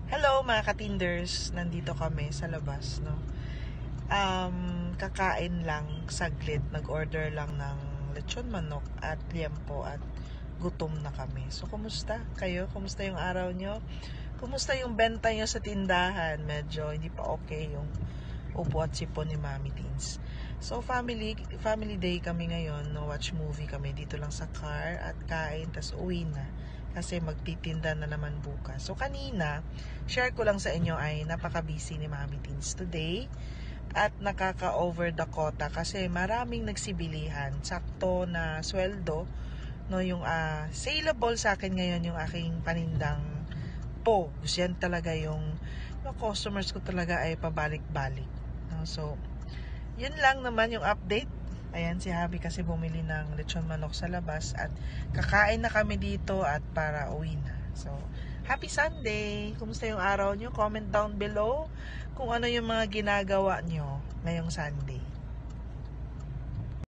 Hello mga katinders, nandito kami sa labas, no? Kakain lang saglit, nag-order lang ng lechon manok at liempo at gutom na kami. So, kumusta kayo? Kumusta yung araw nyo? Kumusta yung benta nyo sa tindahan? Medyo hindi pa okay yung upo at sipon ni Mami Teens. So, family day kami ngayon, no? Watch movie kami dito lang sa car at kain, tas uwi na. Kasi magtitinda na naman bukas. So, kanina, share ko lang sa inyo ay napaka-busy ni Mami Teens today at nakaka-over the quota kasi maraming nagsibilihan. Sakto na sweldo, no, yung saleable sa akin ngayon yung aking panindang po. Yan talaga yung customers ko talaga ay pabalik-balik. No? So, yun lang naman yung update. Ayan, si Habi kasi bumili ng lechon manok sa labas at kakain na kami dito at para uwi na. So, happy Sunday! Kumusta yung araw nyo? Comment down below kung ano yung mga ginagawa nyo ngayong Sunday.